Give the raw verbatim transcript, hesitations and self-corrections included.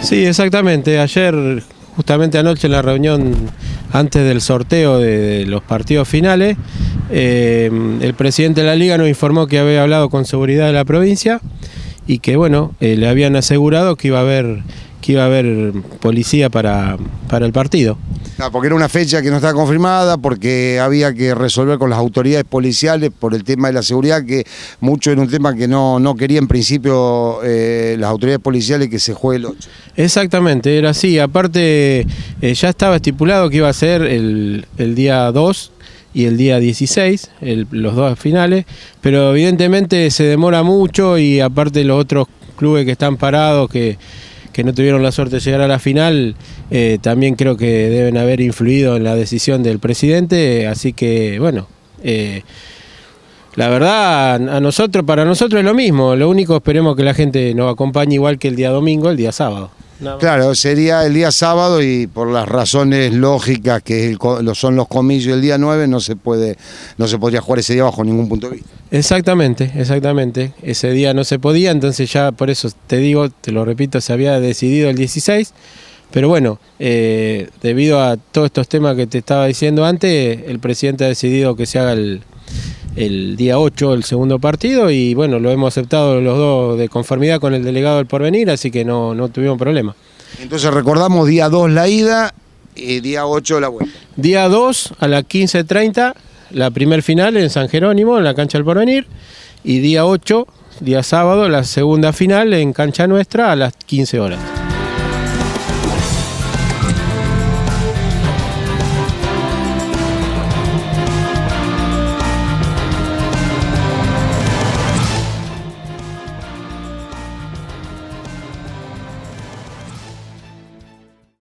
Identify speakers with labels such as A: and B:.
A: Sí, exactamente. Ayer, justamente anoche en la reunión antes del sorteo de, de los partidos finales, eh, el presidente de la Liga nos informó que había hablado con seguridad de la provincia y que bueno, eh, le habían asegurado que iba a haber, que iba a haber policía para, para el partido.
B: Ah, porque era una fecha que no estaba confirmada, porque había que resolver con las autoridades policiales por el tema de la seguridad, que mucho era un tema que no, no quería en principio eh, las autoridades policiales que se juegue el ocho.
A: Exactamente, era así. Aparte, eh, ya estaba estipulado que iba a ser el, el día dos y el día dieciséis, el, los dos finales, pero evidentemente se demora mucho y aparte los otros clubes que están parados, que... que no tuvieron la suerte de llegar a la final, eh, también creo que deben haber influido en la decisión del presidente, así que bueno, eh, la verdad a nosotros, para nosotros es lo mismo, lo único esperemos que la gente nos acompañe igual que el día domingo, el día sábado.
B: Claro, sería el día sábado y por las razones lógicas que el, son los comillos el día nueve no se puede, no se podría jugar ese día bajo ningún punto de vista.
A: Exactamente, exactamente. Ese día no se podía, entonces ya por eso te digo, te lo repito, se había decidido el dieciséis, pero bueno, eh, debido a todos estos temas que te estaba diciendo antes, el presidente ha decidido que se haga el, el día ocho el segundo partido y bueno, lo hemos aceptado los dos de conformidad con el delegado del Porvenir, así que no, no tuvimos problema.
B: Entonces recordamos día dos la ida y día ocho la vuelta.
A: Día dos a las quince treinta, la primer final en San Jerónimo, en la cancha del Porvenir, y día ocho, día sábado, la segunda final en cancha nuestra a las quince horas.